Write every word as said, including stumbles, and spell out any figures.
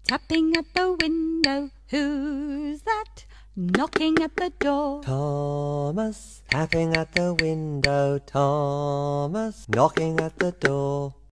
Tapping at the window, who's that? Knocking at the door. Thomas, tapping at the window. Thomas, knocking at the door.